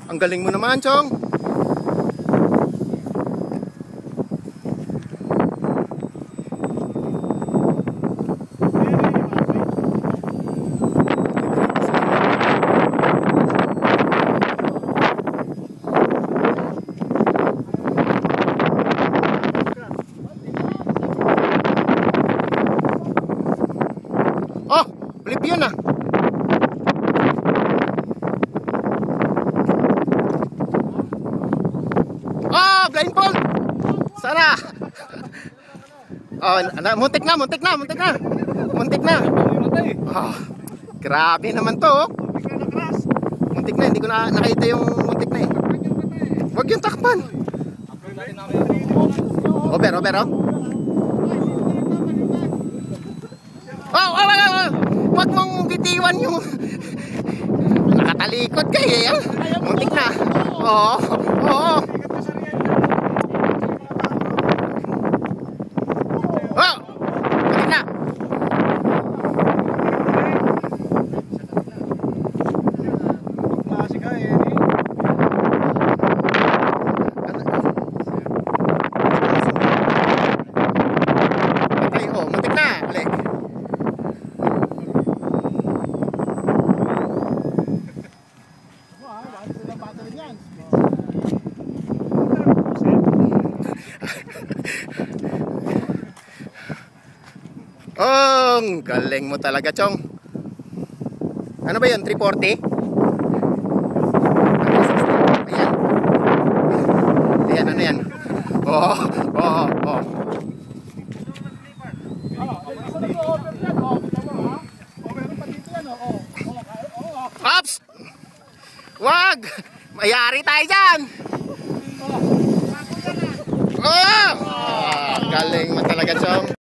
Ang galing mo naman, Chong. Oh, flip yun ah. Oh, blindfold. Sana. Oh, muntik na. Muntik na. Oh, grabe naman to. Muntik na, hindi ko na nakita yung muntik na eh. Huwag yung takpan. Over, oh. Oh. Huwag mong bitiwan yung nakatalikod kayo eh. Muntik na. Oo. Oh, muntik na. Muntik na. Balik. Oh, galing mo talaga, Chong. Ano ba yun? 340? Ayan, ano yan? Oo. Ops! Wag! Mayari tayo dyan! Oh! Galing mo talaga, Chong.